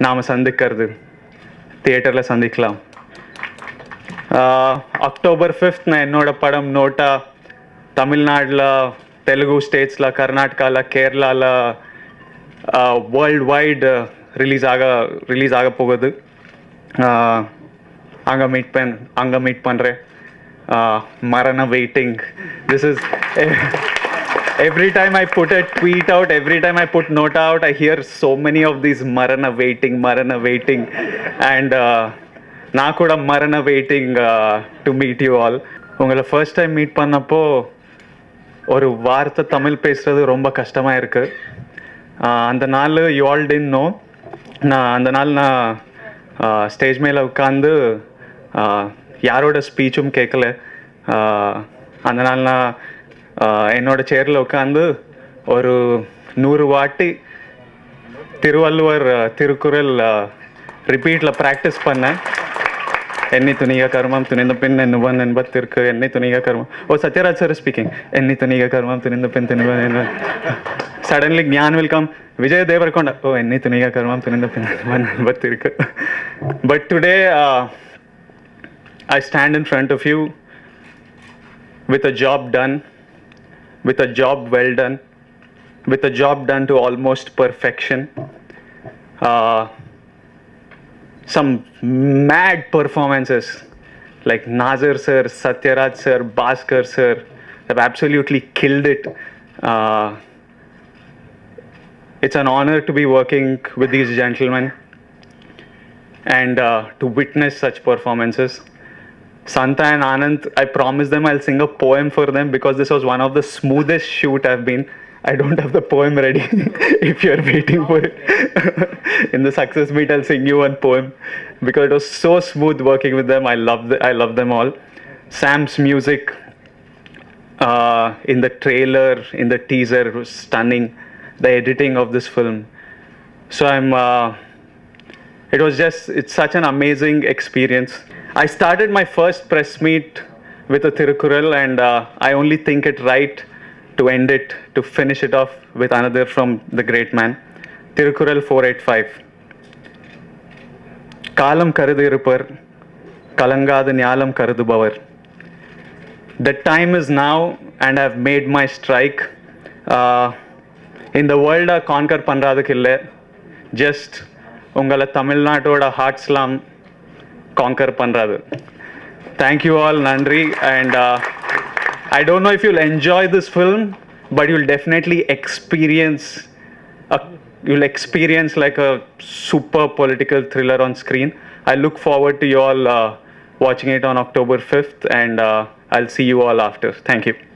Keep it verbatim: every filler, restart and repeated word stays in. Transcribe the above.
நாம் சந்திக்கிறது தியேட்டரில் சந்திக்கலாம். அக்டோபர் ஃபிஃப்த் நான் என்னோட படம் நோட்டா தமிழ்நாட்டில், தெலுங்கு ஸ்டேட்ஸில், கர்நாடகாவில், கேரளாவில் வேர்ல்டு வைடு ரிலீஸ் ஆக ரிலீஸ் ஆக போகுது. அங்கே மீட் பண் அங்கே மீட் பண்ணுறேன். மரண waiting. This is every time I put a tweet out, every time I put Nota out, I hear so many of these Marana waiting, Marana waiting, and na kuda Marana waiting uh, to meet you all. Ungala first time meet pannappo oru vaartha Tamil pesradhu romba kashtamā irukku. அந்த நாள் you all didn't know. நான் அந்த நாள் நான் stage மேலே உட்காந்து யாரோட ஸ்பீச்சும் கேட்கல. அந்த நாள் நான் என்னோட சேரில் உட்காந்து ஒரு நூறு வாட்டி திருவள்ளுவர் திருக்குறள் ரிப்பீட்டில் ப்ராக்டிஸ் பண்ணேன். எண்ணி துணிக கர்மம் துணிந்த பின் என்னுவன் என்பத்திற்கு எண்ணி துணிக கர்மம். Oh Sathyaraj sir speaking. எண்ணி துணிக கர்மம் துணிந்த பின் திணிவன் என்ன. Suddenly Gyan will come. Vijay Devarakonda. Oh, enni thuniga karmam thuninda pinnavan battirukku. But today uh, I stand in front of you with a job done, with a job well done, with a job done to almost perfection. Uh, some mad performances like Nazir sir, Satyaraj sir, Bhaskar sir have absolutely killed it. Uh, It's an honor to be working with these gentlemen and uh, to witness such performances. Santa and Anand, I promised them I'll sing a poem for them because this was one of the smoothest shoot I've been. I don't have the poem ready. If you're waiting for it. In the success meet, I'll sing you one poem because it was so smooth working with them. I love the, I love them all. Sam's music uh, in the trailer, in the teaser was stunning. The editing of this film. So I'm, uh, it was just, it's such an amazing experience. I started my first press meet with a Thirukural and uh, I only think it right to end it, to finish it off with another from the great man. Thirukural four eighty-five. Kalam karudhirupar, kalangada nyalam karudubavar. The time is now and I've made my strike. Uh, In the world a conquer பண்றதுக்கு இல்லை, just உங்களை தமிழ்நாட்டோட ஹார்ட்ஸ்லாம் conquer பண்ணுறது. Thank you all, நன்றி. And I don't know if you'll enjoy this film, but you'll definitely experience you'll experience like a super political thriller on screen. I look forward to you all uh, watching it on October fifth, and uh, I'll see you all after. Thank you.